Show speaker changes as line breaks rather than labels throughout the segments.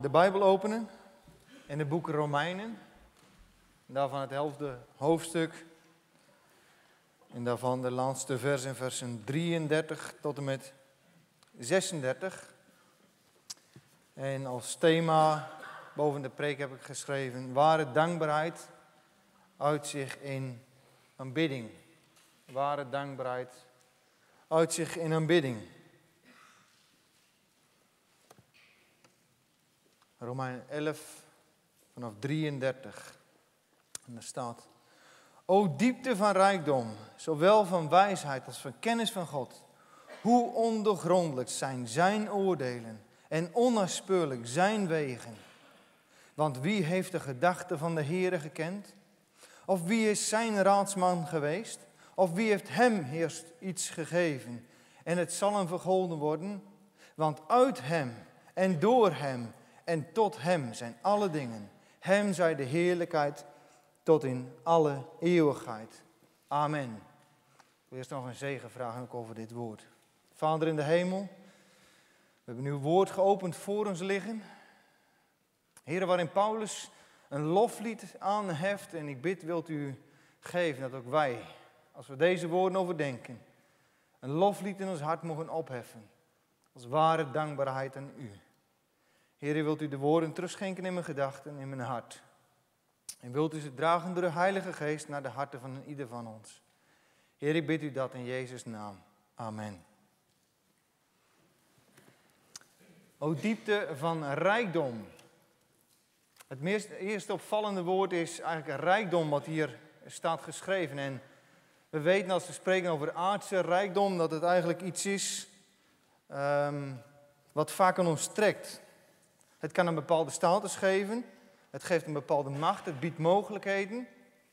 de Bijbel openen in het boek Romeinen. Daarvan het 11e hoofdstuk. En daarvan de laatste versen 33 tot en met 36. En als thema boven de preek heb ik geschreven: ware dankbaarheid uit zich in aanbidding. Ware dankbaarheid uit zich in aanbidding. Romeinen 11 vanaf 33. En daar staat: O diepte van rijkdom, zowel van wijsheid als van kennis van God. Hoe ondoorgrondelijk zijn zijn oordelen en onnaspeurlijk zijn wegen. Want wie heeft de gedachten van de Heere gekend? Of wie is zijn raadsman geweest? Of wie heeft hem eerst iets gegeven? En het zal hem vergolden worden. Want uit hem en door hem en tot hem zijn alle dingen. Hem zij de heerlijkheid tot in alle eeuwigheid. Amen. Ik wil eerst nog een zegen vragen ook over dit woord. Vader in de hemel, we hebben uw woord geopend voor ons liggen. Heere, waarin Paulus een loflied aanheft. En ik bid, wilt u geven dat ook wij, als we deze woorden overdenken, een loflied in ons hart mogen opheffen. Als ware dankbaarheid aan u. Heere, wilt u de woorden terugschenken in mijn gedachten, in mijn hart. En wilt u ze dragen door de Heilige Geest naar de harten van ieder van ons. Heer, ik bid u dat in Jezus' naam. Amen. O diepte van rijkdom. Het eerste opvallende woord is eigenlijk een rijkdom wat hier staat geschreven. En we weten als we spreken over aardse rijkdom dat het eigenlijk iets is wat vaak aan ons trekt. Het kan een bepaalde status geven. Het geeft een bepaalde macht. Het biedt mogelijkheden.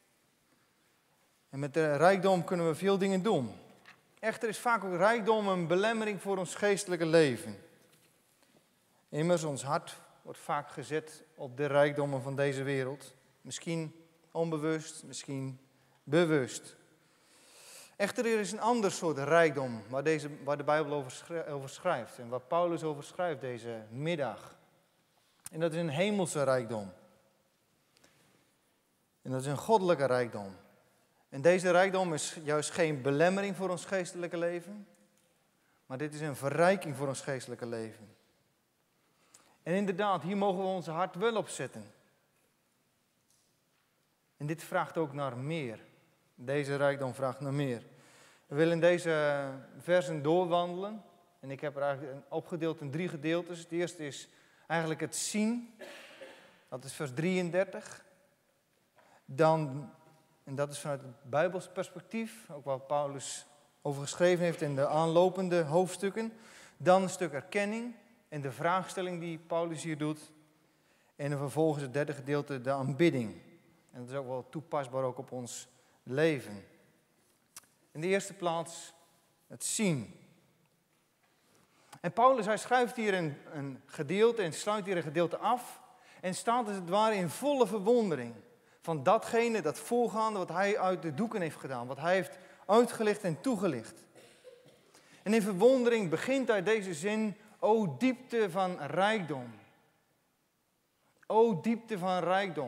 En met de rijkdom kunnen we veel dingen doen. Echter is vaak ook rijkdom een belemmering voor ons geestelijke leven. Immers, ons hart wordt vaak gezet op de rijkdommen van deze wereld. Misschien onbewust, misschien bewust. Echter, er is een ander soort rijkdom waar de Bijbel over schrijft. En waar Paulus over schrijft deze middag. En dat is een hemelse rijkdom. En dat is een goddelijke rijkdom. En deze rijkdom is juist geen belemmering voor ons geestelijke leven. Maar dit is een verrijking voor ons geestelijke leven. En inderdaad, hier mogen we onze hart wel op zetten. En dit vraagt ook naar meer. Deze rijkdom vraagt naar meer. We willen in deze versen doorwandelen. En ik heb er eigenlijk opgedeeld in 3 gedeeltes. Het eerste is eigenlijk het zien. Dat is vers 33. Dan, en dat is vanuit het Bijbels perspectief. Ook waar Paulus over geschreven heeft in de aanlopende hoofdstukken. Dan een stuk erkenning. En de vraagstelling die Paulus hier doet. En dan vervolgens het 3e gedeelte, de aanbidding. En dat is ook wel toepasbaar ook op ons leven. In de eerste plaats het zien. En Paulus, hij schrijft hier een gedeelte en sluit hier een gedeelte af. En staat als het ware in volle verwondering van datgene, dat voorgaande wat hij uit de doeken heeft gedaan. Wat hij heeft uitgelicht en toegelicht. En in verwondering begint hij deze zin: O diepte van rijkdom. O diepte van rijkdom.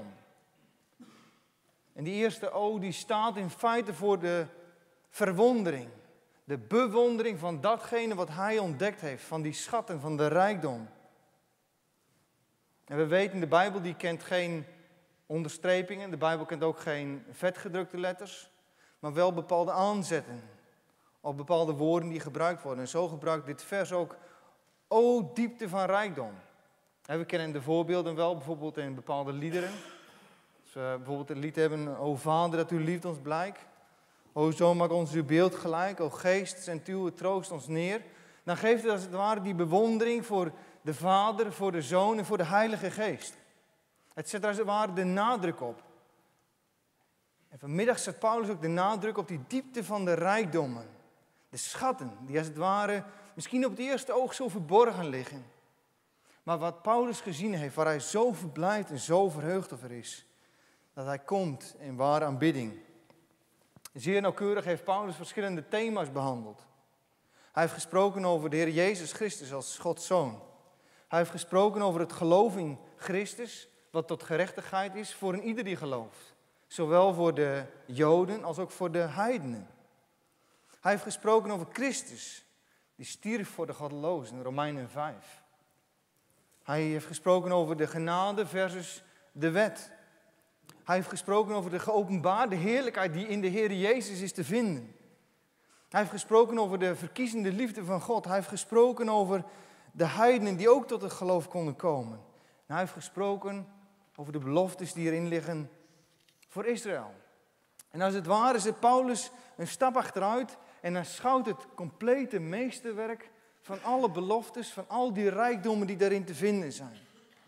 En die eerste O die staat in feite voor de verwondering. De bewondering van datgene wat hij ontdekt heeft. Van die schatten, van de rijkdom. En we weten, de Bijbel die kent geen onderstrepingen. De Bijbel kent ook geen vetgedrukte letters. Maar wel bepaalde aanzetten. Of bepaalde woorden die gebruikt worden. En zo gebruikt dit vers ook: O diepte van rijkdom. En we kennen de voorbeelden wel, bijvoorbeeld in bepaalde liederen. Als we bijvoorbeeld een lied hebben: O Vader, dat uw liefde ons blijkt. O Zoon, maak ons uw beeld gelijk. O Geest, zend uw troost ons neer. Dan geeft het als het ware die bewondering voor de Vader, voor de Zoon en voor de Heilige Geest. Het zet als het ware de nadruk op. En vanmiddag zet Paulus ook de nadruk op die diepte van de rijkdommen. De schatten, die als het ware misschien op het eerste oog zo verborgen liggen. Maar wat Paulus gezien heeft, waar hij zo verblijd en zo verheugd over is. Dat hij komt in ware aanbidding. Zeer nauwkeurig heeft Paulus verschillende thema's behandeld. Hij heeft gesproken over de Heer Jezus Christus als Gods Zoon. Hij heeft gesproken over het geloof in Christus, wat tot gerechtigheid is voor een ieder die gelooft. Zowel voor de Joden als ook voor de heidenen. Hij heeft gesproken over Christus, die stierf voor de goddelozen, in Romeinen 5. Hij heeft gesproken over de genade versus de wet. Hij heeft gesproken over de geopenbaarde heerlijkheid die in de Heer Jezus is te vinden. Hij heeft gesproken over de verkiezende liefde van God. Hij heeft gesproken over de heidenen die ook tot het geloof konden komen. En hij heeft gesproken over de beloftes die erin liggen voor Israël. En als het ware zet Paulus een stap achteruit en hij schouwt het complete meesterwerk van alle beloftes, van al die rijkdommen die daarin te vinden zijn.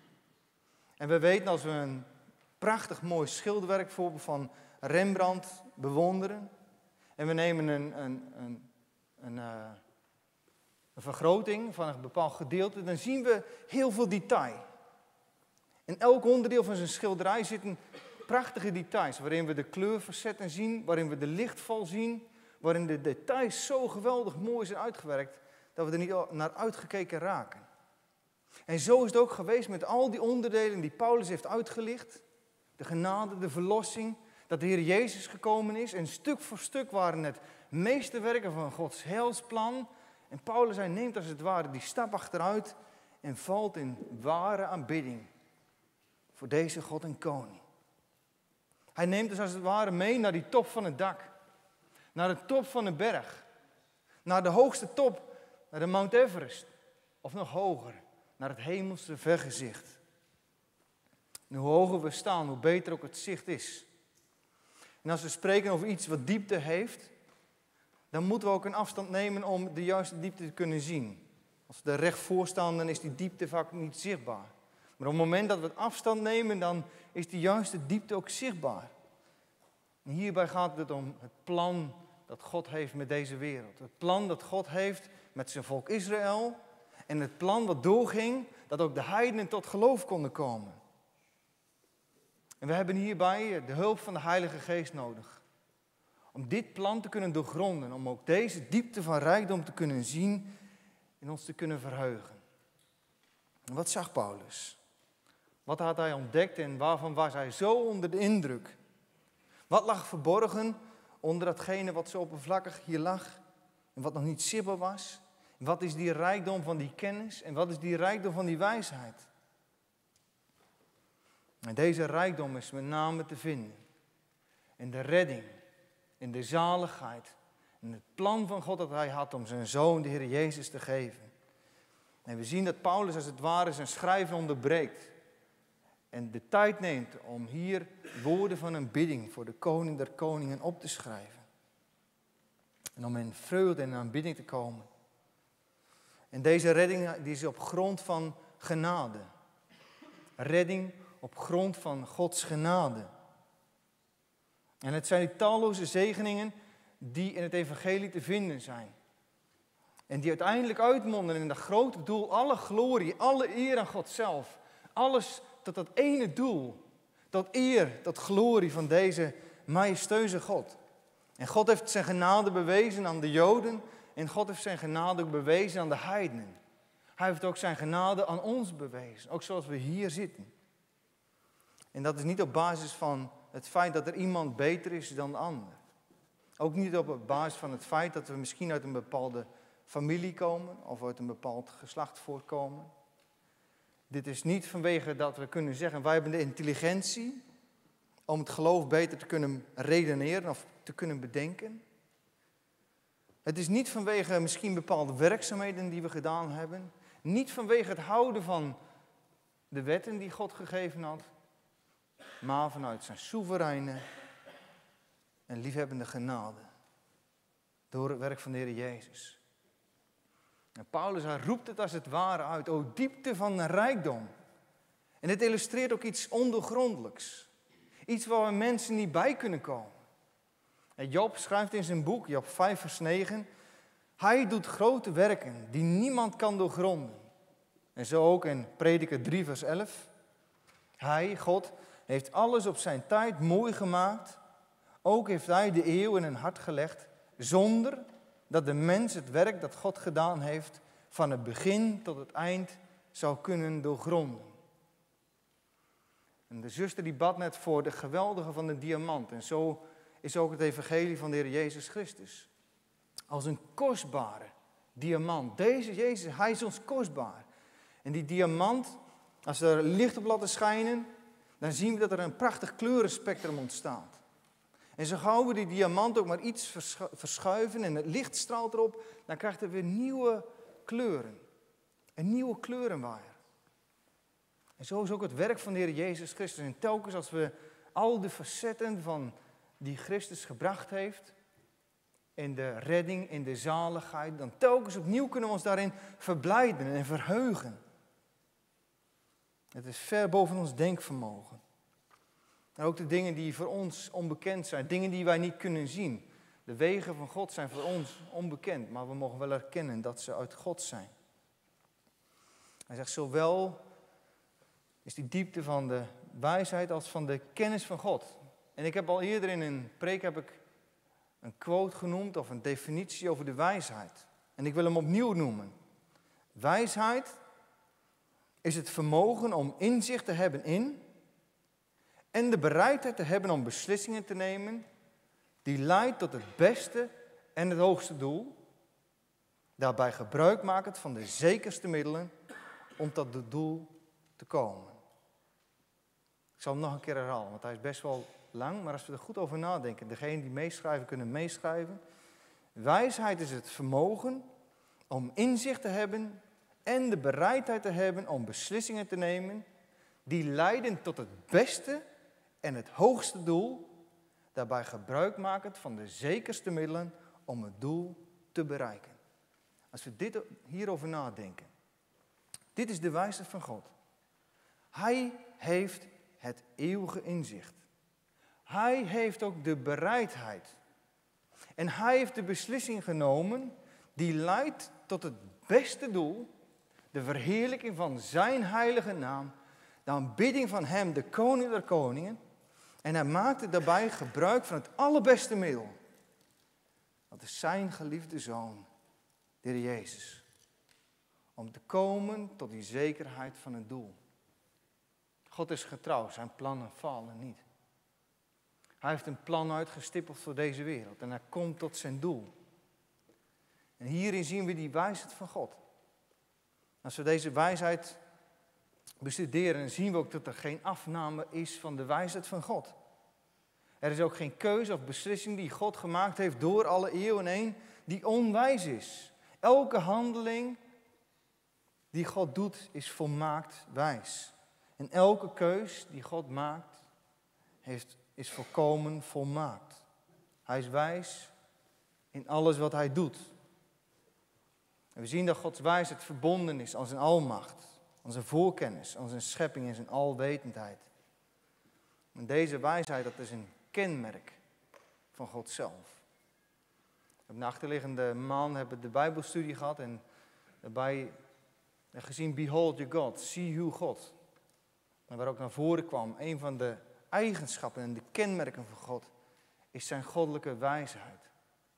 En we weten, als we een prachtig mooi schilderwerk bijvoorbeeld van Rembrandt bewonderen en we nemen een vergroting van een bepaald gedeelte, dan zien we heel veel detail. In elk onderdeel van zijn schilderij zitten prachtige details, waarin we de kleurfacetten zien, waarin we de lichtval zien, waarin de details zo geweldig mooi zijn uitgewerkt, dat we er niet naar uitgekeken raken. En zo is het ook geweest met al die onderdelen die Paulus heeft uitgelicht. De genade, de verlossing, dat de Heer Jezus gekomen is. En stuk voor stuk waren het meesterwerken van Gods heilsplan. En Paulus, hij neemt als het ware die stap achteruit en valt in ware aanbidding voor deze God en koning. Hij neemt dus als het ware mee naar die top van het dak. Naar de top van de berg. Naar de hoogste top, naar de Mount Everest. Of nog hoger, naar het hemelse vergezicht. En hoe hoger we staan, hoe beter ook het zicht is. En als we spreken over iets wat diepte heeft, dan moeten we ook een afstand nemen om de juiste diepte te kunnen zien. Als we er recht voor staan, dan is die diepte vaak niet zichtbaar. Maar op het moment dat we het afstand nemen, dan is die juiste diepte ook zichtbaar. En hierbij gaat het om het plan dat God heeft met deze wereld. Het plan dat God heeft met zijn volk Israël. En het plan wat doorging, dat ook de heidenen tot geloof konden komen. En we hebben hierbij de hulp van de Heilige Geest nodig. Om dit plan te kunnen doorgronden. Om ook deze diepte van rijkdom te kunnen zien en ons te kunnen verheugen. En wat zag Paulus? Wat had hij ontdekt en waarvan was hij zo onder de indruk? Wat lag verborgen onder datgene wat zo oppervlakkig hier lag en wat nog niet zichtbaar was? En wat is die rijkdom van die kennis en wat is die rijkdom van die wijsheid? En deze rijkdom is met name te vinden in de redding, in de zaligheid, in het plan van God dat hij had om zijn zoon, de Heer Jezus, te geven. En we zien dat Paulus als het ware zijn schrijven onderbreekt en de tijd neemt om hier woorden van een bidding voor de koning der koningen op te schrijven. En om in vreugde en aanbidding te komen. En deze redding die is op grond van genade. Redding op grond van Gods genade. En het zijn die talloze zegeningen die in het evangelie te vinden zijn. En die uiteindelijk uitmonden in dat grote doel, alle glorie, alle eer aan God zelf. Alles tot dat ene doel, tot eer, tot glorie van deze majestueuze God. En God heeft zijn genade bewezen aan de Joden en God heeft zijn genade ook bewezen aan de heidenen. Hij heeft ook zijn genade aan ons bewezen, ook zoals we hier zitten. En dat is niet op basis van het feit dat er iemand beter is dan de ander. Ook niet op basis van het feit dat we misschien uit een bepaalde familie komen of uit een bepaald geslacht voortkomen. Dit is niet vanwege dat we kunnen zeggen, wij hebben de intelligentie om het geloof beter te kunnen redeneren of te kunnen bedenken. Het is niet vanwege misschien bepaalde werkzaamheden die we gedaan hebben. Niet vanwege het houden van de wetten die God gegeven had. Maar vanuit zijn soevereine en liefhebbende genade. Door het werk van de Heer Jezus. En Paulus hij roept het als het ware uit. O diepte van rijkdom. En dit illustreert ook iets ondoorgrondelijks. Iets waar mensen niet bij kunnen komen. En Job schrijft in zijn boek, Job 5 vers 9. Hij doet grote werken die niemand kan doorgronden. En zo ook in Prediker 3 vers 11. Hij, God, heeft alles op zijn tijd mooi gemaakt. Ook heeft hij de eeuw in een hart gelegd. Zonder dat de mens het werk dat God gedaan heeft van het begin tot het eind zou kunnen doorgronden. En de zuster die bad net voor de geweldige van de diamant. En zo is ook het evangelie van de Heer Jezus Christus. Als een kostbare diamant. Deze Jezus, hij is ons kostbaar. En die diamant, als er licht op laten schijnen, dan zien we dat er een prachtig kleurenspectrum ontstaat. En zo gauw we die diamant ook maar iets verschuiven en het licht straalt erop, dan krijgt het weer nieuwe kleuren. Een nieuwe kleurenwaaier. En zo is ook het werk van de Heer Jezus Christus. En telkens als we al de facetten van die Christus gebracht heeft, in de redding, in de zaligheid, dan telkens opnieuw kunnen we ons daarin verblijden en verheugen. Het is ver boven ons denkvermogen. En ook de dingen die voor ons onbekend zijn, dingen die wij niet kunnen zien. De wegen van God zijn voor ons onbekend, maar we mogen wel erkennen dat ze uit God zijn. Hij zegt, zowel is die diepte van de wijsheid als van de kennis van God. En ik heb al eerder in een preek een quote genoemd of een definitie over de wijsheid. En ik wil hem opnieuw noemen. Wijsheid is het vermogen om inzicht te hebben in en de bereidheid te hebben om beslissingen te nemen die leidt tot het beste en het hoogste doel. Daarbij gebruik makend van de zekerste middelen om tot het doel te komen. Ik zal hem nog een keer herhalen, want hij is best wel lang, maar als we er goed over nadenken, degenen die meeschrijven kunnen meeschrijven. Wijsheid is het vermogen om inzicht te hebben en de bereidheid te hebben om beslissingen te nemen die leiden tot het beste en het hoogste doel, daarbij gebruik makend van de zekerste middelen om het doel te bereiken. Als we hierover nadenken, dit is de wijsheid van God. Hij heeft het eeuwige inzicht. Hij heeft ook de bereidheid. En hij heeft de beslissing genomen die leidt tot het beste doel, de verheerlijking van zijn heilige naam, de aanbidding van hem, de koning der koningen. En hij maakte daarbij gebruik van het allerbeste middel. Dat is zijn geliefde zoon, de Heer Jezus. Om te komen tot die zekerheid van het doel. God is getrouw, zijn plannen falen niet. Hij heeft een plan uitgestippeld voor deze wereld en hij komt tot zijn doel. En hierin zien we die wijsheid van God. Als we deze wijsheid bestuderen, dan zien we ook dat er geen afname is van de wijsheid van God. Er is ook geen keuze of beslissing die God gemaakt heeft door alle eeuwen heen die onwijs is. Elke handeling die God doet is volmaakt wijs. En elke keus die God maakt is volkomen volmaakt. Hij is wijs in alles wat hij doet. En we zien dat Gods wijsheid verbonden is aan zijn almacht, aan zijn voorkennis, aan zijn schepping en zijn alwetendheid. En deze wijsheid, dat is een kenmerk van God zelf. Op de achterliggende maand hebben we de Bijbelstudie gehad en daarbij gezien Behold your God, zie uw God. En waar ook naar voren kwam, een van de eigenschappen en de kenmerken van God is zijn goddelijke wijsheid.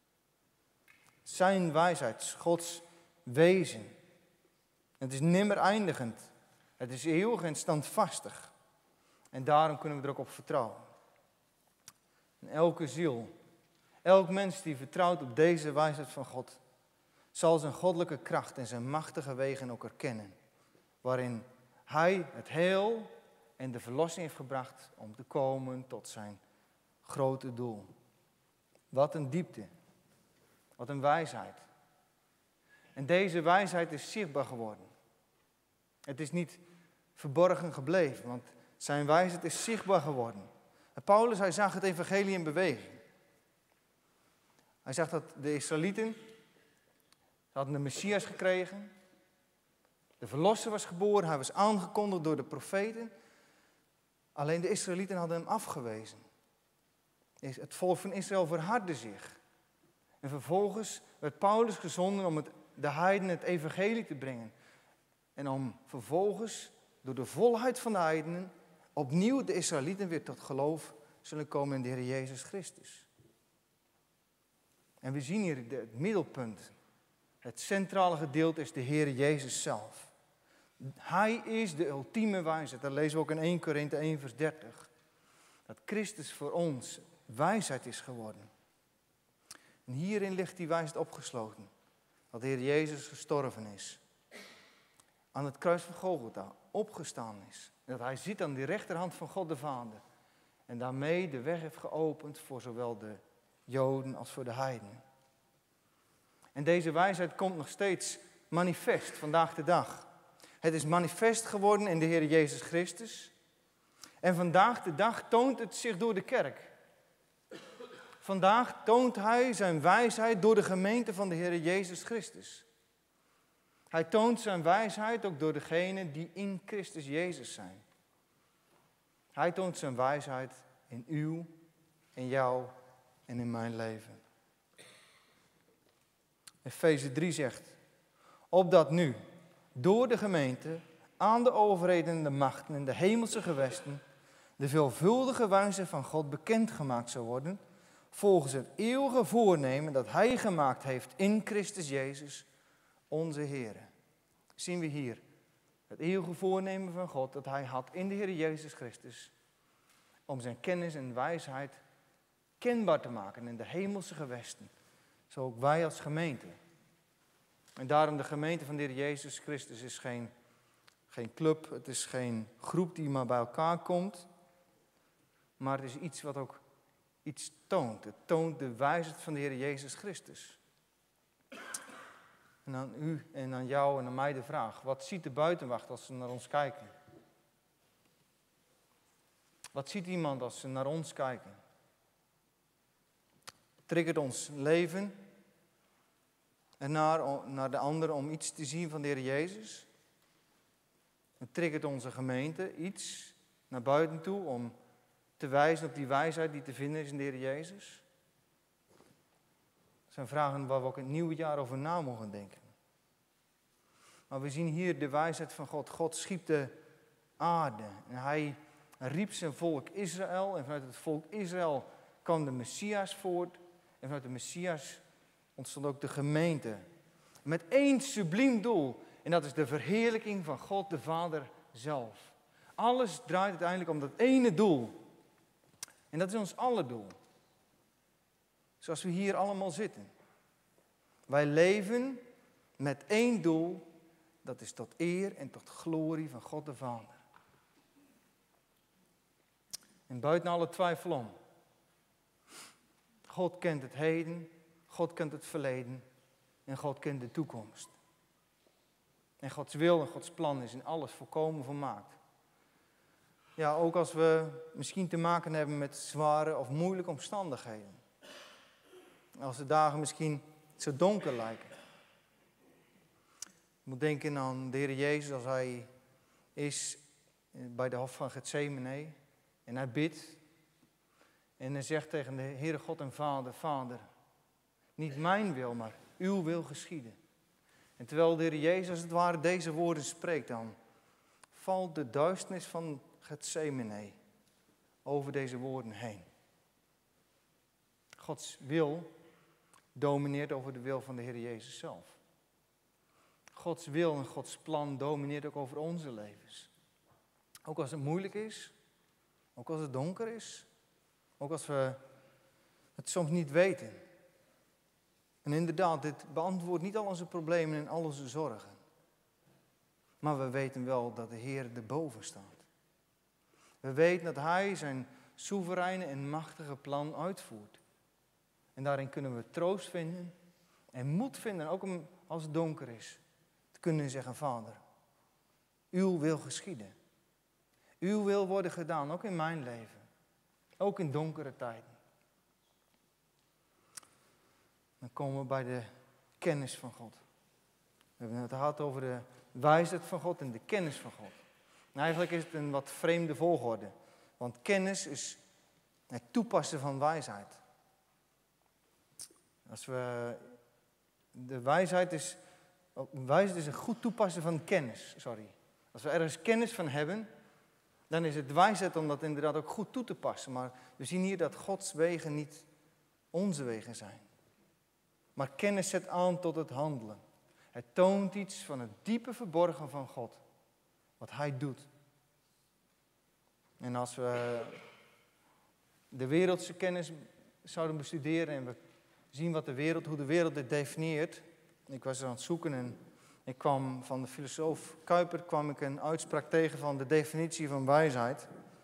Zijn wijsheid, Gods wezen. Het is nimmer eindigend. Het is eeuwig en standvastig. En daarom kunnen we er ook op vertrouwen. En elke ziel, elk mens die vertrouwt op deze wijsheid van God, zal zijn goddelijke kracht en zijn machtige wegen ook erkennen. Waarin hij het heel en de verlossing heeft gebracht om te komen tot zijn grote doel. Wat een diepte. Wat een wijsheid. En deze wijsheid is zichtbaar geworden. Het is niet verborgen gebleven, want zijn wijsheid is zichtbaar geworden. En Paulus, hij zag het evangelie in beweging. Hij zag dat de Israëlieten hadden de Messias gekregen. De verlosser was geboren, hij was aangekondigd door de profeten. Alleen de Israëlieten hadden hem afgewezen. Het volk van Israël verhardde zich. En vervolgens werd Paulus gezonden om de heidenen het evangelie te brengen. En om vervolgens, door de volheid van de heidenen, opnieuw de Israëlieten weer tot geloof zullen komen in de Heer Jezus Christus. En we zien hier het middelpunt. Het centrale gedeelte is de Heer Jezus zelf. Hij is de ultieme wijsheid. Dat lezen we ook in 1 Korinthe 1 vers 30. Dat Christus voor ons wijsheid is geworden. En hierin ligt die wijsheid opgesloten. Dat de Heer Jezus gestorven is. Aan het kruis van Golgotha opgestaan is. En dat hij zit aan de rechterhand van God de Vader. En daarmee de weg heeft geopend voor zowel de Joden als voor de heidenen. En deze wijsheid komt nog steeds manifest vandaag de dag. Het is manifest geworden in de Heer Jezus Christus. En vandaag de dag toont het zich door de kerk. Vandaag toont hij zijn wijsheid door de gemeente van de Heer Jezus Christus. Hij toont zijn wijsheid ook door degenen die in Christus Jezus zijn. Hij toont zijn wijsheid in uw, in jou en in mijn leven. Efeze 3 zegt, opdat nu door de gemeente aan de overheden en de machten en de hemelse gewesten de veelvuldige wijze van God bekendgemaakt zou worden, volgens het eeuwige voornemen dat hij gemaakt heeft in Christus Jezus, onze Heer. Zien we hier het eeuwige voornemen van God dat hij had in de Heer Jezus Christus, om zijn kennis en wijsheid kenbaar te maken in de hemelse gewesten. Zo ook wij als gemeente. En daarom de gemeente van de Heer Jezus Christus is geen club, het is geen groep die maar bij elkaar komt. Maar het is iets wat ook iets toont. Het toont de wijsheid van de Heer Jezus Christus. En aan u en aan jou en aan mij de vraag. Wat ziet de buitenwacht als ze naar ons kijken? Wat ziet iemand als ze naar ons kijken? Triggert ons leven en naar de ander om iets te zien van de Heer Jezus? Het triggert onze gemeente iets naar buiten toe om te wijzen op die wijsheid die te vinden is in de Heer Jezus? Dat zijn vragen waar we ook in het nieuwe jaar over na mogen denken. Maar we zien hier de wijsheid van God. God schiep de aarde en hij riep zijn volk Israël. En vanuit het volk Israël kwam de Messias voort. En vanuit de Messias ontstond ook de gemeente. Met één subliem doel. En dat is de verheerlijking van God de Vader zelf. Alles draait uiteindelijk om dat ene doel. En dat is ons aller doel. Zoals we hier allemaal zitten. Wij leven met één doel. Dat is tot eer en tot glorie van God de Vader. En buiten alle twijfel om. God kent het heden. God kent het verleden. En God kent de toekomst. En Gods wil en Gods plan is in alles volkomen volmaakt. Ja, ook als we misschien te maken hebben met zware of moeilijke omstandigheden. Als de dagen misschien zo donker lijken. Ik moet denken aan de Heer Jezus als hij is bij de hof van Gethsemane. En hij bidt. En hij zegt tegen de Heere God en Vader, Vader, niet mijn wil, maar uw wil geschieden. En terwijl de Heer Jezus als het ware deze woorden spreekt, dan valt de duisternis van Gethsemane over deze woorden heen. Gods wil domineert over de wil van de Heer Jezus zelf. Gods wil en Gods plan domineert ook over onze levens. Ook als het moeilijk is, ook als het donker is, ook als we het soms niet weten. En inderdaad, dit beantwoordt niet al onze problemen en al onze zorgen. Maar we weten wel dat de Heer erboven staat. We weten dat Hij zijn soevereine en machtige plan uitvoert. En daarin kunnen we troost vinden en moed vinden, ook als het donker is. Te kunnen zeggen, Vader, uw wil geschieden. Uw wil worden gedaan, ook in mijn leven. Ook in donkere tijden. Dan komen we bij de kennis van God. We hebben het gehad over de wijsheid van God en de kennis van God. En eigenlijk is het een wat vreemde volgorde. Want kennis is het toepassen van wijsheid. Wijsheid is een goed toepassen van kennis. Als we ergens kennis van hebben, dan is het wijsheid om dat inderdaad ook goed toe te passen. Maar we zien hier dat Gods wegen niet onze wegen zijn. Maar kennis zet aan tot het handelen. Het toont iets van het diepe verborgen van God. wat hij doet. En als we de wereldse kennis zouden bestuderen en we zien hoe de wereld dit definieert. Ik was er aan het zoeken en ik kwam van de filosoof Kuyper een uitspraak tegen van de definitie van wijsheid.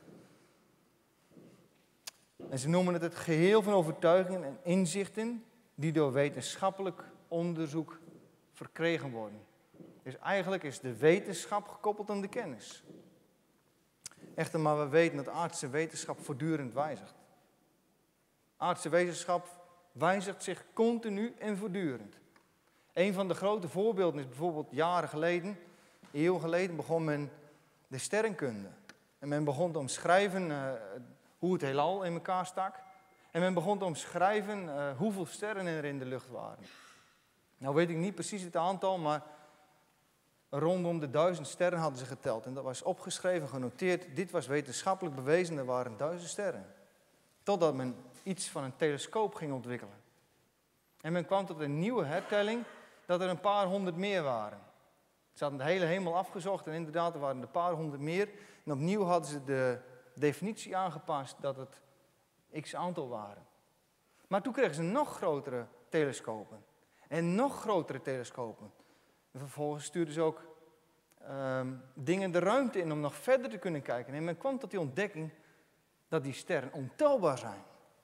En ze noemen het geheel van overtuigingen en inzichten die door wetenschappelijk onderzoek verkregen worden. Dus eigenlijk is de wetenschap gekoppeld aan de kennis. Echter, maar we weten dat aardse wetenschap voortdurend wijzigt. Aardse wetenschap wijzigt zich continu en voortdurend. Een van de grote voorbeelden is bijvoorbeeld eeuwen geleden begon men de sterrenkunde. En men begon te omschrijven hoe het heelal in elkaar stak. En men begon te omschrijven hoeveel sterren er in de lucht waren. Nou weet ik niet precies het aantal, maar rondom de 1000 sterren hadden ze geteld. En dat was opgeschreven, genoteerd. Dit was wetenschappelijk bewezen, er waren 1000 sterren. Totdat men iets van een telescoop ging ontwikkelen. En men kwam tot een nieuwe hertelling dat er een paar honderd meer waren. Ze hadden de hele hemel afgezocht en inderdaad er waren een paar honderd meer. En opnieuw hadden ze de definitie aangepast dat het x aantal waren. Maar toen kregen ze nog grotere telescopen. En nog grotere telescopen. En vervolgens stuurden ze ook dingen de ruimte in om nog verder te kunnen kijken. En men kwam tot die ontdekking dat die sterren ontelbaar zijn.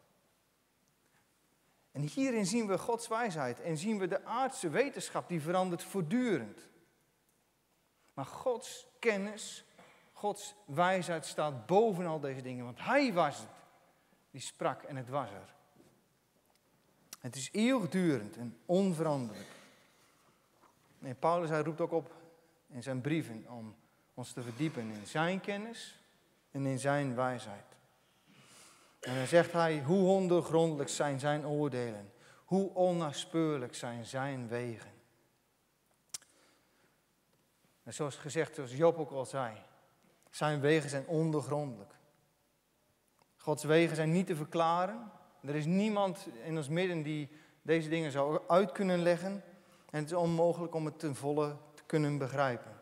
En hierin zien we Gods wijsheid en zien we de aardse wetenschap die verandert voortdurend. Maar Gods kennis, Gods wijsheid staat boven al deze dingen. Want Hij was het die sprak en het was er. Het is eeuwigdurend en onveranderlijk. En Paulus hij roept ook op in zijn brieven om ons te verdiepen in zijn kennis en in zijn wijsheid. En dan zegt hij, hoe ondoorgrondelijk zijn zijn oordelen, hoe onnaspeurlijk zijn zijn wegen. En zoals gezegd, zoals Job ook al zei, zijn wegen zijn ondoorgrondelijk. Gods wegen zijn niet te verklaren. Er is niemand in ons midden die deze dingen zou uit kunnen leggen. En het is onmogelijk om het ten volle te kunnen begrijpen.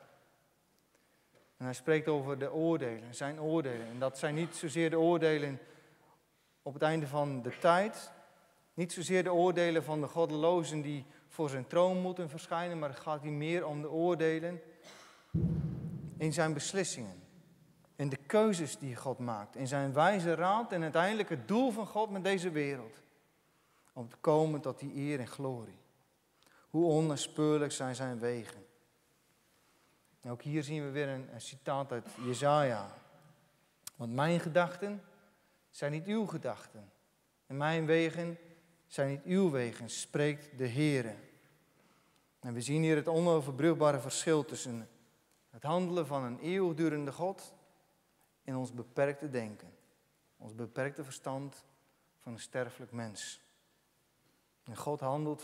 En hij spreekt over de oordelen, zijn oordelen. En dat zijn niet zozeer de oordelen op het einde van de tijd. Niet zozeer de oordelen van de goddelozen die voor zijn troon moeten verschijnen. Maar het gaat hier meer om de oordelen in zijn beslissingen. In de keuzes die God maakt. In zijn wijze raad en uiteindelijk het doel van God met deze wereld. Om te komen tot die eer en glorie. Hoe onnaspeurlijk zijn zijn wegen. En ook hier zien we weer een citaat uit Jesaja. Want mijn gedachten zijn niet uw gedachten. En mijn wegen zijn niet uw wegen, spreekt de Heere. En we zien hier het onoverbrugbare verschil tussen het handelen van een eeuwigdurende God en ons beperkte denken. Ons beperkte verstand van een sterfelijk mens. En God handelt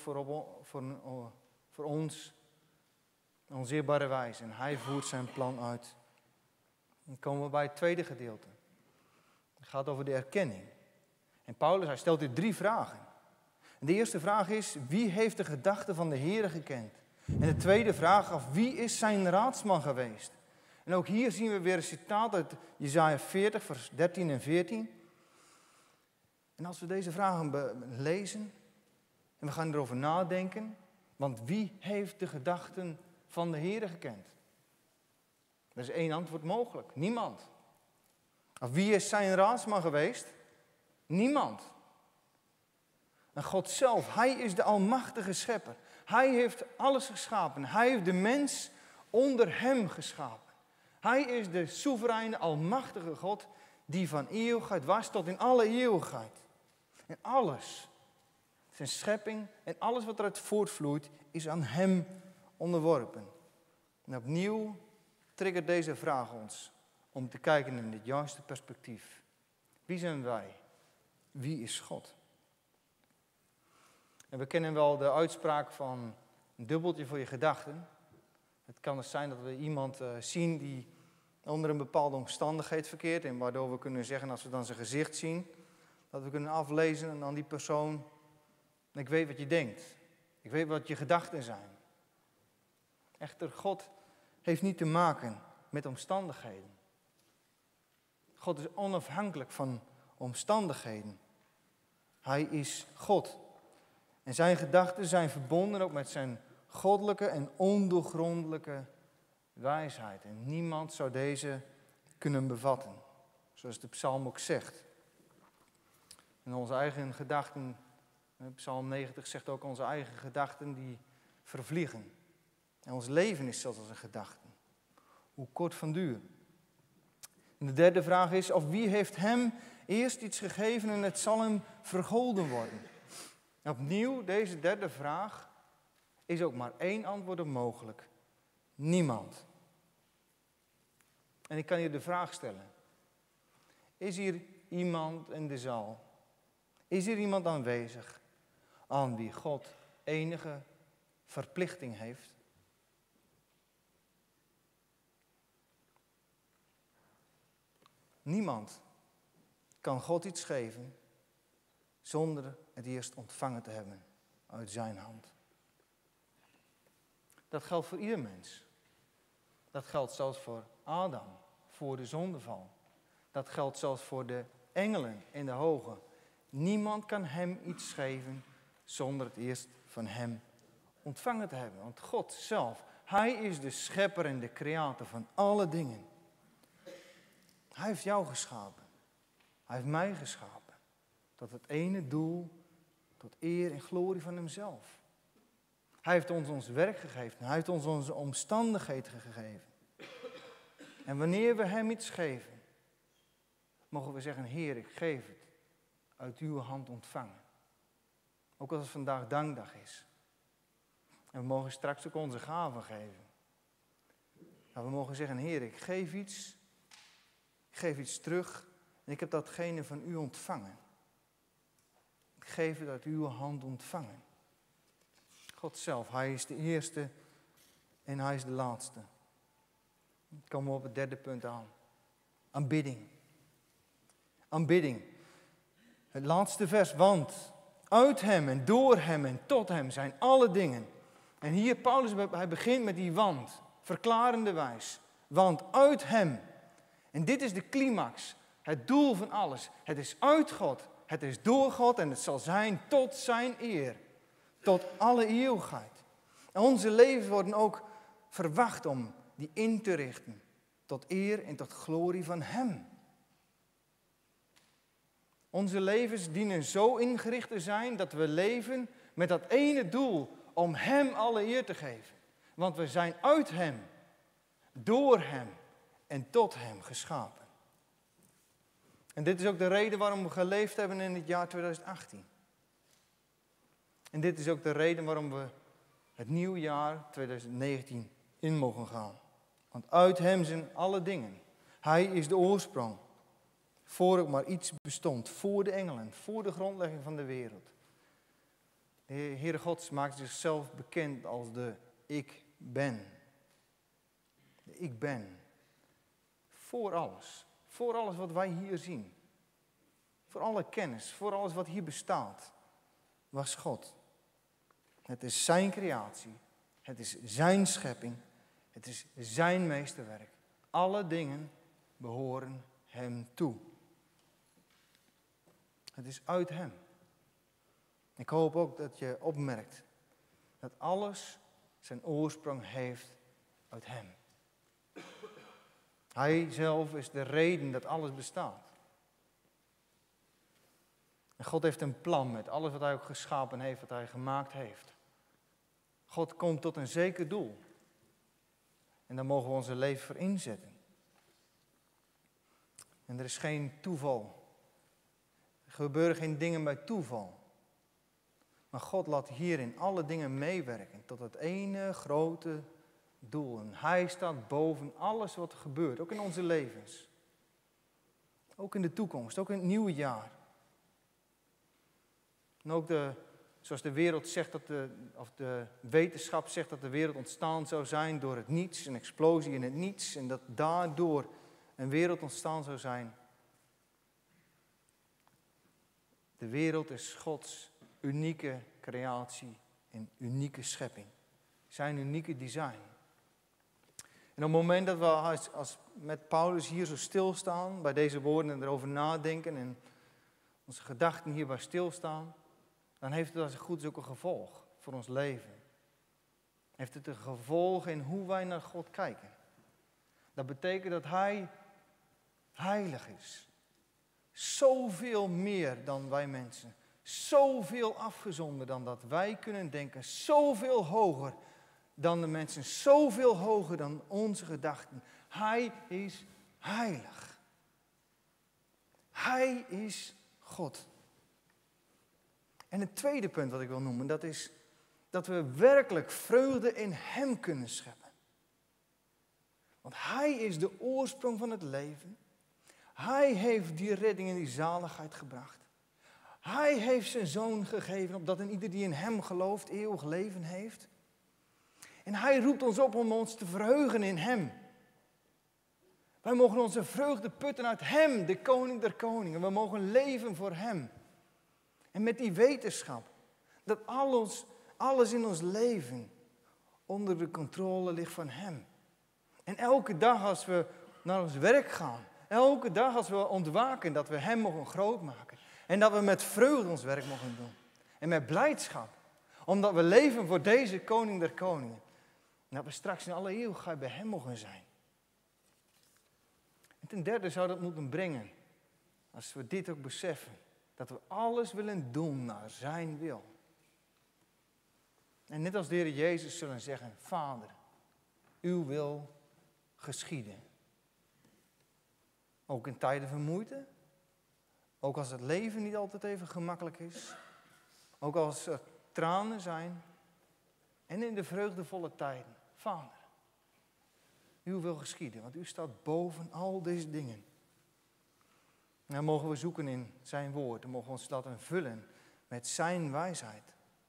voor ons op onzeerbare wijze. En Hij voert zijn plan uit. Dan komen we bij het tweede gedeelte. Het gaat over de erkenning. En Paulus hij stelt hier 3 vragen. En de eerste vraag is, wie heeft de gedachten van de Heere gekend? En de tweede vraag af, wie is zijn raadsman geweest? En ook hier zien we weer een citaat uit Jesaja 40, vers 13 en 14. En als we deze vragen lezen en we gaan erover nadenken, want wie heeft de gedachten van de Heere gekend? Er is 1 antwoord mogelijk, niemand. Of wie is zijn raadsman geweest? Niemand. En God zelf, Hij is de almachtige schepper. Hij heeft alles geschapen. Hij heeft de mens onder hem geschapen. Hij is de soevereine, almachtige God die van eeuwigheid was tot in alle eeuwigheid. En alles, zijn schepping en alles wat eruit voortvloeit, is aan hem onderworpen. En opnieuw triggert deze vraag ons om te kijken in dit juiste perspectief. Wie zijn wij? Wie is God? En we kennen wel de uitspraak van een dubbeltje voor je gedachten. Het kan dus zijn dat we iemand zien die onder een bepaalde omstandigheid verkeert. En waardoor we kunnen zeggen, als we dan zijn gezicht zien, dat we kunnen aflezen aan die persoon. Ik weet wat je denkt. Ik weet wat je gedachten zijn. Echter, God heeft niet te maken met omstandigheden. God is onafhankelijk van omstandigheden. Hij is God. En zijn gedachten zijn verbonden ook met zijn goddelijke en ondoorgrondelijke wijsheid. En niemand zou deze kunnen bevatten. Zoals de psalm ook zegt. En onze eigen gedachten, psalm 90 zegt ook, onze eigen gedachten die vervliegen. En ons leven is zelfs als een gedachte. Hoe kort van duur. En de derde vraag is, of wie heeft hem eerst iets gegeven en het zal hem vergolden worden? En opnieuw, deze derde vraag is ook maar één antwoord op mogelijk. Niemand. En ik kan je de vraag stellen. Is hier iemand in de zaal? Is hier iemand aanwezig aan wie God enige verplichting heeft? Niemand kan God iets geven zonder het eerst ontvangen te hebben uit zijn hand. Dat geldt voor ieder mens. Dat geldt zelfs voor Adam, voor de zondeval. Dat geldt zelfs voor de engelen in de hoge. Niemand kan hem iets geven zonder het eerst van hem ontvangen te hebben. Want God zelf, hij is de schepper en de creator van alle dingen. Hij heeft jou geschapen. Hij heeft mij geschapen. Tot het ene doel, tot eer en glorie van hemzelf. Hij heeft ons werk gegeven. Hij heeft ons onze omstandigheden gegeven. En wanneer we hem iets geven, mogen we zeggen, Heer, ik geef het uit uw hand ontvangen. Ook als het vandaag dankdag is. En we mogen straks ook onze gaven geven. Maar we mogen zeggen, Heer, ik geef iets terug en ik heb datgene van u ontvangen. Ik geef het uit uw hand ontvangen. God zelf, hij is de eerste en hij is de laatste. Dan komen we op het derde punt aan. Aanbidding. Aanbidding. Het laatste vers, want uit hem en door hem en tot hem zijn alle dingen. En hier Paulus, hij begint met die want, verklarende wijs. Want uit hem, en dit is de climax, het doel van alles. Het is uit God, het is door God en het zal zijn tot zijn eer. Tot alle eeuwigheid. En onze levens worden ook verwacht om die in te richten. Tot eer en tot glorie van hem. Onze levens dienen zo ingericht te zijn dat we leven met dat ene doel om hem alle eer te geven. Want we zijn uit hem, door hem en tot hem geschapen. En dit is ook de reden waarom we geleefd hebben in het jaar 2018. En dit is ook de reden waarom we het nieuwe jaar 2019 in mogen gaan. Want uit hem zijn alle dingen. Hij is de oorsprong. Voor ook maar iets bestond. Voor de engelen. Voor de grondlegging van de wereld. De Heere God maakt zichzelf bekend als de ik ben. De ik ben. Voor alles. Voor alles wat wij hier zien. Voor alle kennis. Voor alles wat hier bestaat. Was God. Het is zijn creatie. Het is zijn schepping. Het is zijn meesterwerk. Alle dingen behoren hem toe. Het is uit hem. Ik hoop ook dat je opmerkt dat alles zijn oorsprong heeft uit hem. Hij zelf is de reden dat alles bestaat. En God heeft een plan met alles wat hij ook geschapen heeft, wat hij gemaakt heeft. God komt tot een zeker doel. En daar mogen we onze leven voor inzetten. En er is geen toeval. Er gebeuren geen dingen bij toeval. Maar God laat hierin alle dingen meewerken tot het ene grote doel. En hij staat boven alles wat er gebeurt, ook in onze levens. Ook in de toekomst, ook in het nieuwe jaar. En ook zoals de wereld zegt, of de wetenschap zegt dat de wereld ontstaan zou zijn door het niets, een explosie in het niets. En dat daardoor een wereld ontstaan zou zijn. De wereld is Gods unieke creatie en unieke schepping. Zijn unieke design. En op het moment dat we als met Paulus hier zo stilstaan, bij deze woorden en erover nadenken en onze gedachten hierbij stilstaan, dan heeft het als het goed is ook een gevolg voor ons leven. Heeft het een gevolg in hoe wij naar God kijken. Dat betekent dat Hij heilig is. Zoveel meer dan wij mensen. Zoveel afgezonder dan dat wij kunnen denken. Zoveel hoger dan de mensen. Zoveel hoger dan onze gedachten. Hij is heilig. Hij is God. En het tweede punt wat ik wil noemen, dat is dat we werkelijk vreugde in Hem kunnen scheppen. Want Hij is de oorsprong van het leven. Hij heeft die redding en die zaligheid gebracht. Hij heeft zijn Zoon gegeven, opdat een ieder die in Hem gelooft eeuwig leven heeft. En Hij roept ons op om ons te verheugen in Hem. Wij mogen onze vreugde putten uit Hem, de Koning der Koningen. We mogen leven voor Hem. En met die wetenschap dat alles in ons leven onder de controle ligt van Hem. En elke dag als we naar ons werk gaan, elke dag als we ontwaken, dat we Hem mogen groot maken. En dat we met vreugde ons werk mogen doen. En met blijdschap. Omdat we leven voor deze Koning der Koningen. En dat we straks in alle eeuwigheid bij Hem mogen zijn. En ten derde zou dat moeten brengen, als we dit ook beseffen, dat we alles willen doen naar Zijn wil. En net als de Heer Jezus zullen zeggen, Vader, uw wil geschieden. Ook in tijden van moeite. Ook als het leven niet altijd even gemakkelijk is. Ook als er tranen zijn. En in de vreugdevolle tijden. Vader, uw wil geschieden, want u staat boven al deze dingen. En dan mogen we zoeken in zijn woord. Dan mogen we ons laten vullen met zijn wijsheid.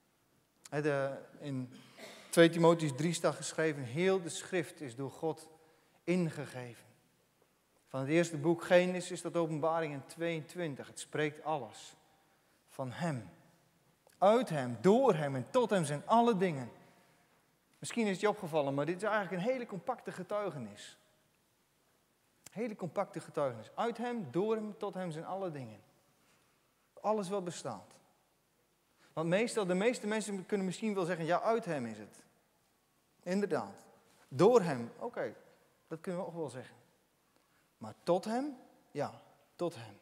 In 2 Timotheüs 3 staat geschreven, heel de schrift is door God ingegeven. Van het eerste boek Genesis tot Openbaring in 22. Het spreekt alles van Hem. Uit Hem, door Hem en tot Hem zijn alle dingen. Misschien is het je opgevallen, maar dit is eigenlijk een hele compacte getuigenis. Hele compacte getuigenis. Uit Hem, door Hem, tot Hem zijn alle dingen. Alles wat bestaat. Want de meeste mensen kunnen misschien wel zeggen, ja, uit Hem is het. Inderdaad. Door Hem, oké, dat kunnen we ook wel zeggen. Maar tot Hem? Ja, tot Hem.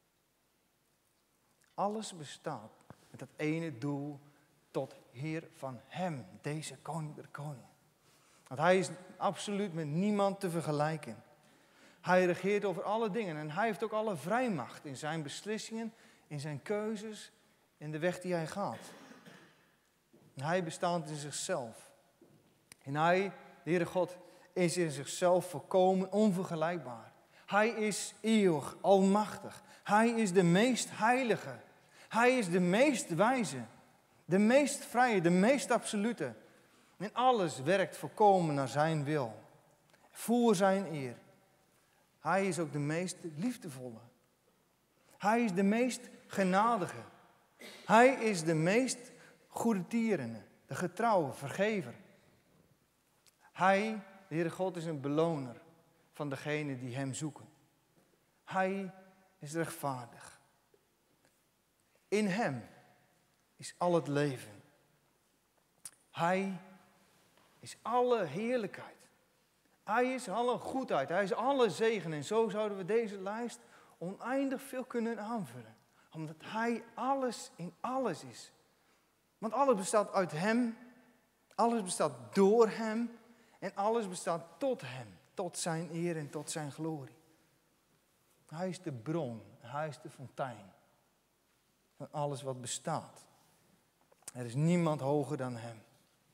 Alles bestaat met dat ene doel, tot Heer van Hem, deze Koning der Koningen. Want Hij is absoluut met niemand te vergelijken. Hij regeert over alle dingen en Hij heeft ook alle vrijmacht in zijn beslissingen, in zijn keuzes, in de weg die Hij gaat. En Hij bestaat in zichzelf. En Hij, de Heere God, is in zichzelf volkomen onvergelijkbaar. Hij is eeuwig, almachtig. Hij is de meest heilige. Hij is de meest wijze. De meest vrije, de meest absolute. En alles werkt volkomen naar zijn wil. Voor zijn eer. Hij is ook de meest liefdevolle. Hij is de meest genadige. Hij is de meest goedertierende, de getrouwe vergever. Hij, de Heere God, is een beloner van degenen die Hem zoeken. Hij is rechtvaardig. In Hem is al het leven. Hij is alle heerlijkheid. Hij is alle goedheid. Hij is alle zegen. En zo zouden we deze lijst oneindig veel kunnen aanvullen. Omdat Hij alles in alles is. Want alles bestaat uit Hem. Alles bestaat door Hem. En alles bestaat tot Hem. Tot zijn eer en tot zijn glorie. Hij is de bron. Hij is de fontein. Van alles wat bestaat. Er is niemand hoger dan Hem.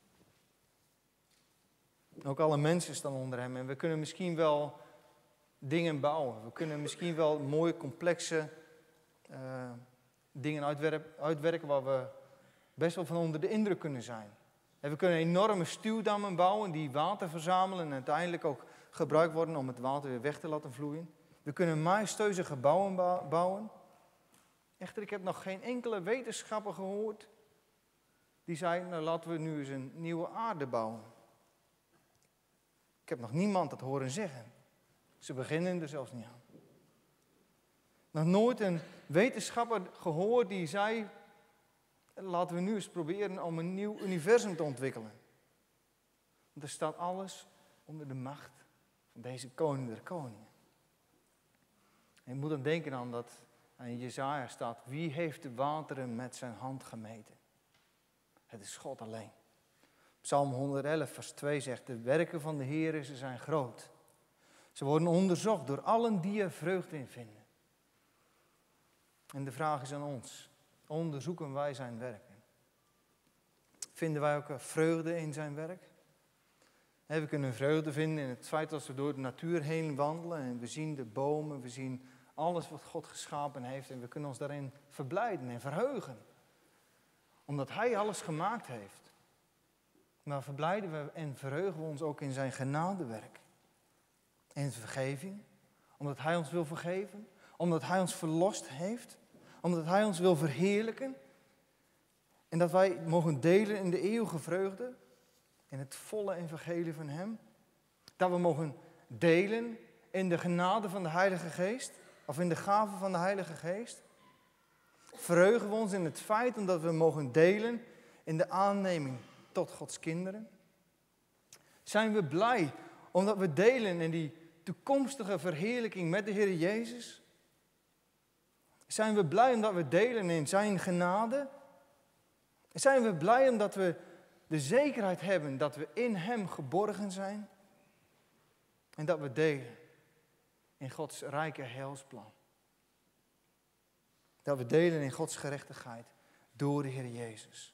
Ook alle mensen staan onder Hem. En we kunnen misschien wel dingen bouwen. We kunnen misschien wel mooie, complexe dingen uitwerken waar we best wel van onder de indruk kunnen zijn. En we kunnen enorme stuwdammen bouwen die water verzamelen en uiteindelijk ook gebruikt worden om het water weer weg te laten vloeien. We kunnen majestueuze gebouwen bouwen. Echter, ik heb nog geen enkele wetenschapper gehoord die zei, nou laten we nu eens een nieuwe aarde bouwen. Ik heb nog niemand dat horen zeggen. Ze beginnen er zelfs niet aan. Nog nooit een wetenschapper gehoord die zei, laten we nu eens proberen om een nieuw universum te ontwikkelen. Want er staat alles onder de macht van deze koning der koningen. En je moet dan denken aan dat in Jesaja staat, wie heeft de wateren met zijn hand gemeten? Het is God alleen. Psalm 111 vers 2 zegt, de werken van de Heer ze zijn groot. Ze worden onderzocht door allen die er vreugde in vinden. En de vraag is aan ons, onderzoeken wij zijn werken? Vinden wij ook vreugde in zijn werk? We kunnen vreugde vinden in het feit dat we door de natuur heen wandelen en we zien de bomen, we zien alles wat God geschapen heeft en we kunnen ons daarin verblijden en verheugen. Omdat Hij alles gemaakt heeft. Maar verblijden we en verheugen we ons ook in zijn genadewerk. En vergeving, omdat Hij ons wil vergeven, omdat Hij ons verlost heeft, omdat Hij ons wil verheerlijken. En dat wij mogen delen in de eeuwige vreugde, in het volle evangelie van Hem. Dat we mogen delen in de genade van de Heilige Geest, of in de gave van de Heilige Geest. Verheugen we ons in het feit omdat we mogen delen in de aanneming tot Gods kinderen. Zijn we blij omdat we delen in die toekomstige verheerlijking met de Heer Jezus? Zijn we blij omdat we delen in zijn genade? Zijn we blij omdat we de zekerheid hebben dat we in Hem geborgen zijn? En dat we delen in Gods rijke heilsplan. Dat we delen in Gods gerechtigheid door de Heer Jezus.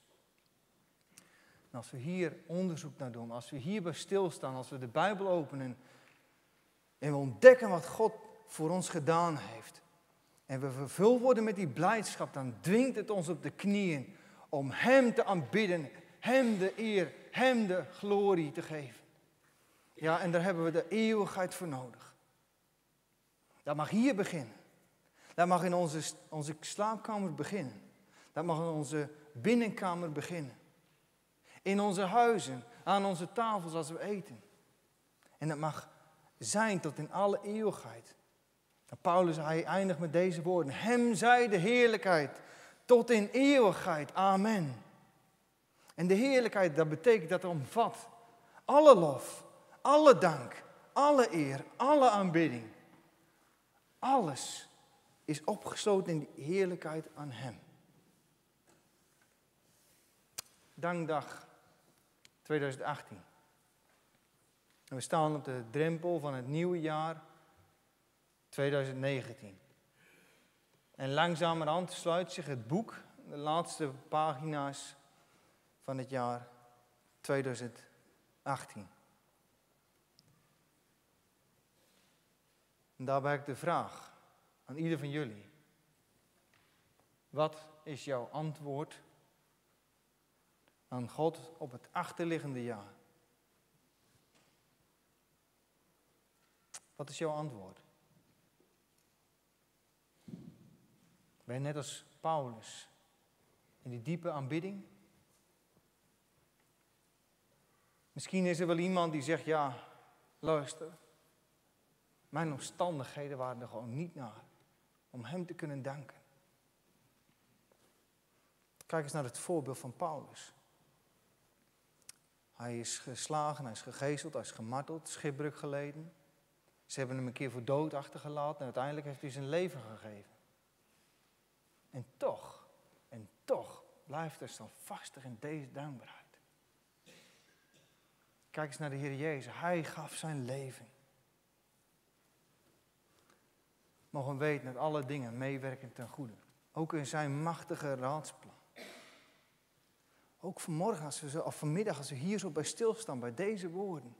En als we hier onderzoek naar doen, als we hierbij stilstaan, als we de Bijbel openen en we ontdekken wat God voor ons gedaan heeft. En we vervuld worden met die blijdschap, dan dwingt het ons op de knieën om Hem te aanbidden, Hem de eer, Hem de glorie te geven. Ja, en daar hebben we de eeuwigheid voor nodig. Dat mag hier beginnen. Dat mag in onze slaapkamer beginnen. Dat mag in onze binnenkamer beginnen. In onze huizen, aan onze tafels als we eten. En dat mag zijn tot in alle eeuwigheid. En Paulus, hij eindigt met deze woorden. Hem zij de heerlijkheid tot in eeuwigheid. Amen. En de heerlijkheid, dat betekent dat het omvat alle lof, alle dank, alle eer, alle aanbidding. Alles is opgesloten in die heerlijkheid aan Hem. Dankdag 2018. En we staan op de drempel van het nieuwe jaar 2019. En langzamerhand sluit zich het boek, de laatste pagina's van het jaar 2018. En daarbij heb ik de vraag aan ieder van jullie. Wat is jouw antwoord aan God op het achterliggende jaar? Wat is jouw antwoord? Ben je net als Paulus in die diepe aanbidding? Misschien is er wel iemand die zegt, ja, luister. Mijn omstandigheden waren er gewoon niet naar om Hem te kunnen danken. Kijk eens naar het voorbeeld van Paulus. Hij is geslagen, hij is gegezeld, hij is gemarteld, schipbreuk geleden. Ze hebben hem een keer voor dood achtergelaten en uiteindelijk heeft hij zijn leven gegeven. En toch blijft hij standvastig in deze dankbaarheid. Kijk eens naar de Heer Jezus. Hij gaf zijn leven. Mogen weten dat alle dingen meewerken ten goede. Ook in zijn machtige raadsplan. Ook vanmorgen of vanmiddag als we hier zo bij stilstaan, bij deze woorden.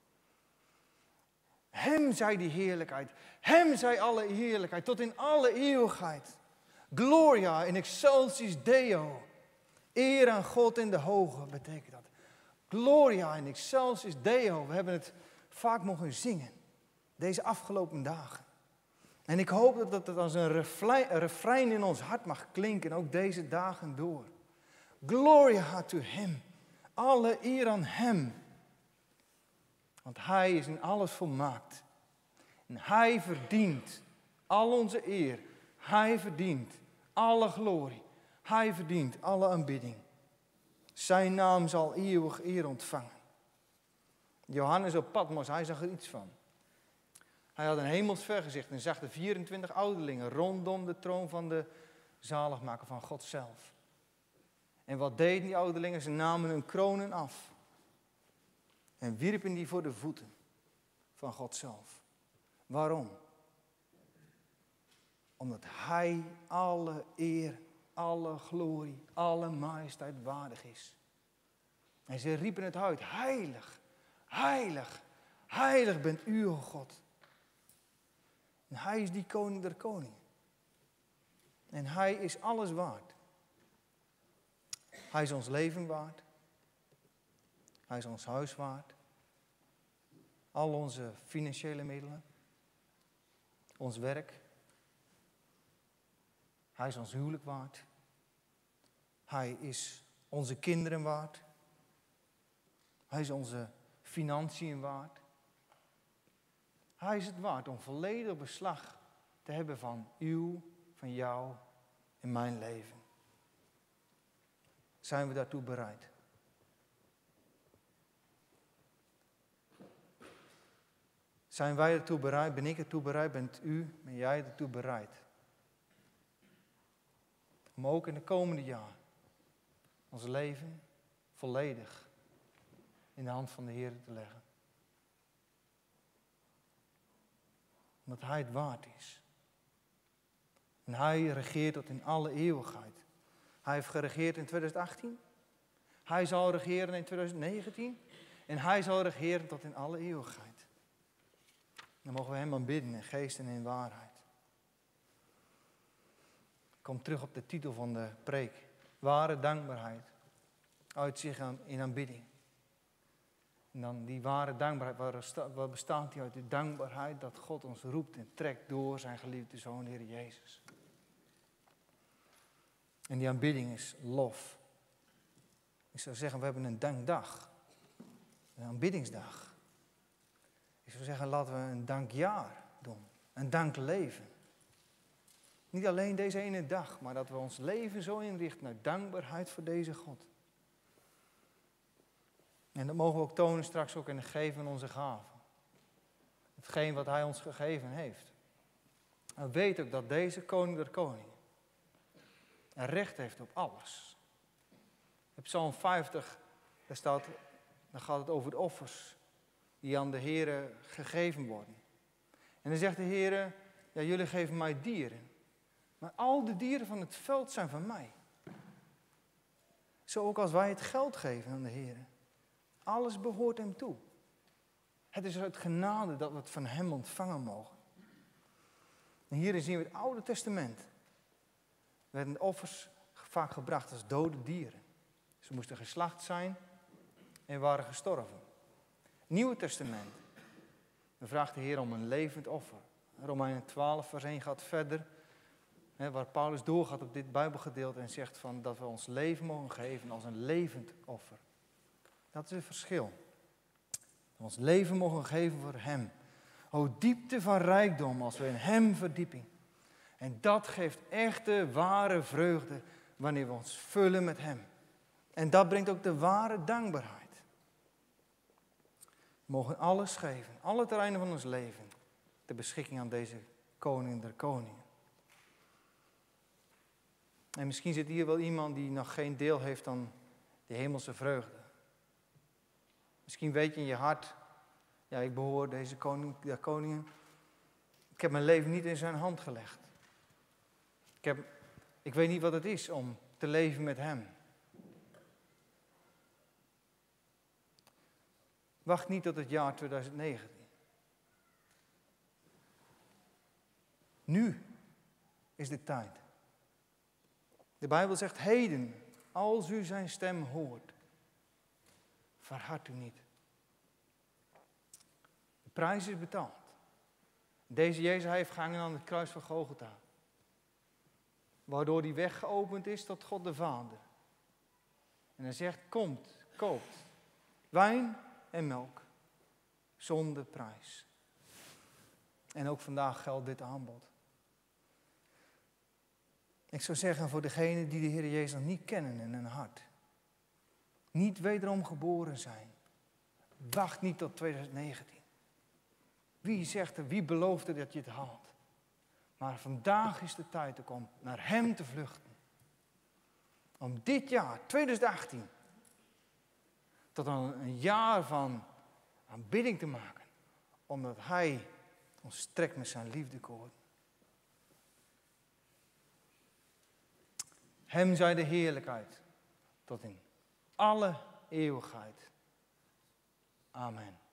Hem zij die heerlijkheid. Hem zij alle heerlijkheid. Tot in alle eeuwigheid. Gloria in excelsis Deo. Eer aan God in de hoge betekent dat. Gloria in excelsis Deo. We hebben het vaak mogen zingen. Deze afgelopen dagen. En ik hoop dat het als een refrein in ons hart mag klinken. Ook deze dagen door. Gloria to Him. Alle eer aan Hem. Want hij is in alles volmaakt. En hij verdient al onze eer. Hij verdient alle glorie. Hij verdient alle aanbidding. Zijn naam zal eeuwig eer ontvangen. Johannes op Patmos, hij zag er iets van. Hij had een hemels vergezicht en zag de 24 ouderlingen rondom de troon van de zaligmaker van God zelf. En wat deden die ouderlingen? Ze namen hun kronen af en wierpen die voor de voeten van God zelf. Waarom? Omdat hij alle eer, alle glorie, alle majesteit waardig is. En ze riepen het uit, heilig, heilig, heilig bent u, o God. En hij is die koning der koningen. En hij is alles waard. Hij is ons leven waard. Hij is ons huis waard. Al onze financiële middelen. Ons werk. Hij is ons huwelijk waard. Hij is onze kinderen waard. Hij is onze financiën waard. Hij is het waard om volledig beslag te hebben van uw, van jou en mijn leven. Zijn we daartoe bereid? Zijn wij ertoe bereid? Ben ik ertoe bereid? Bent u, ben jij ertoe bereid? Om ook in de komende jaar ons leven volledig in de hand van de Heer te leggen. Omdat hij het waard is. En hij regeert tot in alle eeuwigheid. Hij heeft geregeerd in 2018. Hij zal regeren in 2019. En hij zal regeren tot in alle eeuwigheid. Dan mogen we hem aanbidden in geest en in waarheid. Ik kom terug op de titel van de preek. Ware dankbaarheid. Uit zich in aanbidding. En dan die ware dankbaarheid, waar bestaat die uit? De dankbaarheid dat God ons roept en trekt door zijn geliefde Zoon, Heer Jezus. En die aanbidding is lof. Ik zou zeggen, we hebben een dankdag. Een aanbiddingsdag. Ik zou zeggen, laten we een dankjaar doen. Een dankleven. Niet alleen deze ene dag, maar dat we ons leven zo inrichten naar dankbaarheid voor deze God. En dat mogen we ook tonen straks ook in het geven van onze gaven. Hetgeen wat hij ons gegeven heeft. En weet ook dat deze koning der koningen een recht heeft op alles. In Psalm 50, daar gaat het over de offers die aan de Heere gegeven worden. En dan zegt de Heere, ja, jullie geven mij dieren. Maar al de dieren van het veld zijn van mij. Zo ook als wij het geld geven aan de Heere. Alles behoort hem toe. Het is uit genade dat we het van hem ontvangen mogen. En hierin zien we het Oude Testament. Werden offers vaak gebracht als dode dieren. Ze moesten geslacht zijn en waren gestorven. Nieuwe Testament. Dan vraagt de Heer om een levend offer. Romeinen 12 vers 1 gaat verder. Waar Paulus doorgaat op dit Bijbelgedeelte en zegt van dat we ons leven mogen geven als een levend offer. Dat is het verschil. We ons leven mogen geven voor hem. O diepte van rijkdom als we in hem verdieping. En dat geeft echte, ware vreugde wanneer we ons vullen met hem. En dat brengt ook de ware dankbaarheid. We mogen alles geven, alle terreinen van ons leven, ter beschikking aan deze koning der koningen. En misschien zit hier wel iemand die nog geen deel heeft aan die hemelse vreugde. Misschien weet je in je hart, ja, ik behoor deze koning der koningen. Ik heb mijn leven niet in zijn hand gelegd. Ik weet niet wat het is om te leven met hem. Wacht niet tot het jaar 2019. Nu is de tijd. De Bijbel zegt, heden, als u zijn stem hoort, verhard u niet. De prijs is betaald. Deze Jezus, hij heeft gehangen aan het kruis van Golgotha. Waardoor die weg geopend is tot God de Vader. En hij zegt, komt, koopt wijn en melk. Zonder prijs. En ook vandaag geldt dit aanbod. Ik zou zeggen voor degenen die de Heer Jezus nog niet kennen in hun hart. Niet wederom geboren zijn. Wacht niet tot 2019. Wie zegt er, wie belooft er dat je het haalt? Maar vandaag is de tijd om naar Hem te vluchten. Om dit jaar, 2018, tot een jaar van aanbidding te maken. Omdat Hij ons trekt met zijn liefdekoord. Hem zij de heerlijkheid tot in alle eeuwigheid. Amen.